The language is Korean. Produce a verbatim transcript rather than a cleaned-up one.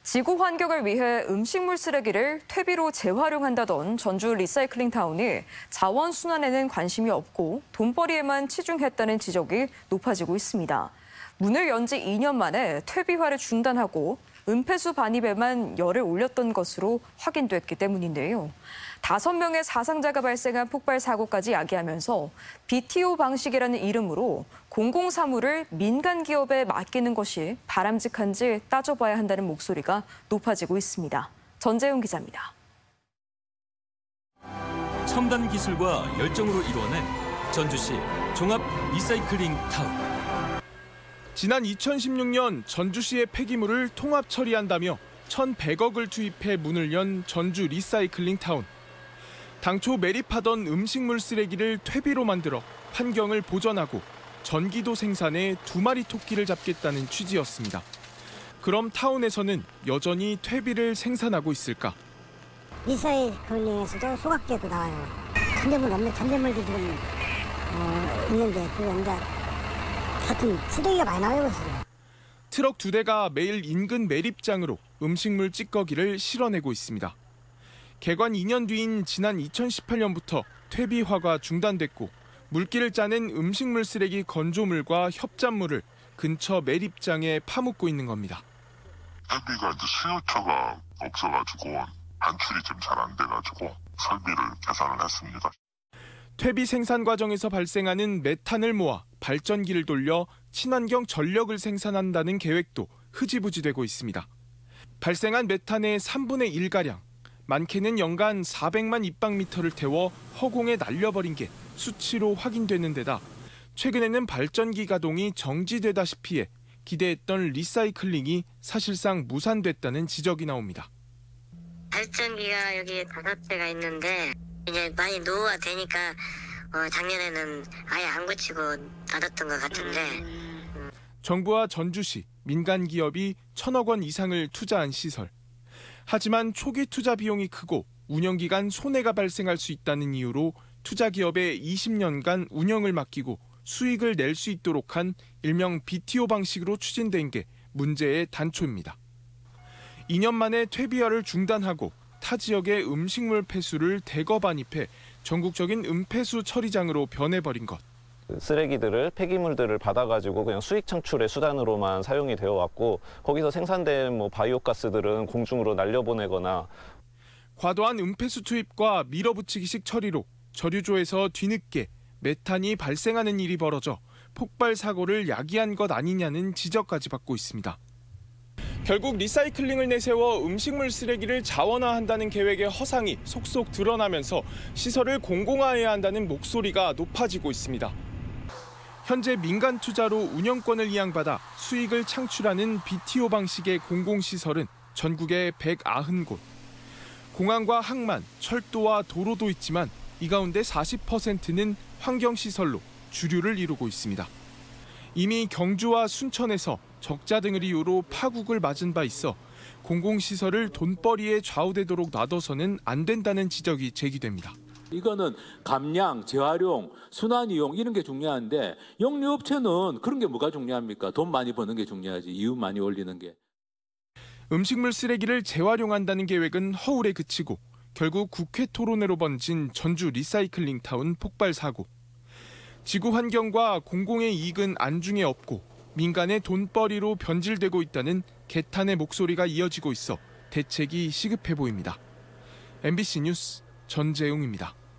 지구 환경을 위해 음식물 쓰레기를 퇴비로 재활용한다던 전주 리사이클링 타운이 자원 순환에는 관심이 없고 돈벌이에만 치중했다는 지적이 높아지고 있습니다. 문을 연 지 이 년 만에 퇴비화를 중단하고 은폐수 반입에만 열을 올렸던 것으로 확인됐기 때문인데요. 다섯 명의 사상자가 발생한 폭발 사고까지 야기하면서 비티오 방식이라는 이름으로 공공사무를 민간 기업에 맡기는 것이 바람직한지 따져봐야 한다는 목소리가 높아지고 있습니다. 전재훈 기자입니다. 첨단 기술과 열정으로 이루어낸 전주시 종합 리사이클링 타운. 지난 이천십육 년 전주시의 폐기물을 통합 처리한다며 천백억을 투입해 문을 연 전주 리사이클링 타운. 당초 매립하던 음식물 쓰레기를 퇴비로 만들어 환경을 보전하고 전기도 생산해 두 마리 토끼를 잡겠다는 취지였습니다. 그럼 타운에서는 여전히 퇴비를 생산하고 있을까? 리사이클링에서도 소각제도 나와요. 잔재물 없는 잔재물도 지금 어, 있는데 그거 이제 같은 쓰레기가 많이 나오고 있어요. 트럭 두 대가 매일 인근 매립장으로 음식물 찌꺼기를 실어내고 있습니다. 개관 이 년 뒤인 지난 이천십팔 년부터 퇴비화가 중단됐고 물기를 짜낸 음식물 쓰레기 건조물과 협잡물을 근처 매립장에 파묻고 있는 겁니다. 퇴비가 이제 수요처가 없어가지고 반출이 좀 잘 안 돼가지고 설비를 개선을 했습니다. 퇴비 생산 과정에서 발생하는 메탄을 모아 발전기를 돌려 친환경 전력을 생산한다는 계획도 흐지부지되고 있습니다. 발생한 메탄의 삼분의 일가량, 많게는 연간 사백만 입방미터를 태워 허공에 날려버린 게 수치로 확인되는 데다 최근에는 발전기 가동이 정지되다시피 해 기대했던 리사이클링이 사실상 무산됐다는 지적이 나옵니다. 발전기가 여기 다섯 대가 있는데 이제 많이 노후가 되니까 어, 작년에는 아예 안 고치고 놔뒀던 것 같은데. 정부와 전주시, 민간 기업이 천억 원 이상을 투자한 시설. 하지만 초기 투자 비용이 크고 운영 기간 손해가 발생할 수 있다는 이유로 투자 기업에 이십 년간 운영을 맡기고 수익을 낼 수 있도록 한 일명 비티오 방식으로 추진된 게 문제의 단초입니다. 이 년 만에 퇴비화를 중단하고 타 지역의 음식물 폐수를 대거 반입해 전국적인 은폐수 처리장으로 변해버린 것. 쓰레기들을, 폐기물들을 받아가지고 그냥 수익 창출의 수단으로만 사용이 되어 왔고 거기서 생산된 뭐 바이오가스들은 공중으로 날려보내거나 과도한 은폐수 투입과 밀어붙이기식 처리로 저류조에서 뒤늦게 메탄이 발생하는 일이 벌어져 폭발 사고를 야기한 것 아니냐는 지적까지 받고 있습니다. 결국 리사이클링을 내세워 음식물 쓰레기를 자원화한다는 계획의 허상이 속속 드러나면서 시설을 공공화해야 한다는 목소리가 높아지고 있습니다. 현재 민간 투자로 운영권을 이양받아 수익을 창출하는 비티오 방식의 공공시설은 전국에 백구십 곳. 공항과 항만, 철도와 도로도 있지만 이 가운데 사십 퍼센트는 환경시설로 주류를 이루고 있습니다. 이미 경주와 순천에서 적자 등을 이유로 파국을 맞은 바 있어 공공시설을 돈벌이에 좌우되도록 놔둬서는 안 된다는 지적이 제기됩니다. 이거는 감량, 재활용, 순환이용 이런 게 중요한데 영유업체는 그런 게 뭐가 중요합니까? 돈 많이 버는 게 중요하지, 이윤 많이 올리는 게. 음식물 쓰레기를 재활용한다는 계획은 허울에 그치고 결국 국회 토론회로 번진 전주 리사이클링 타운 폭발 사고. 지구 환경과 공공의 이익은 안중에 없고 민간의 돈벌이로 변질되고 있다는 개탄의 목소리가 이어지고 있어 대책이 시급해 보입니다. 엠비씨 뉴스 전재웅입니다.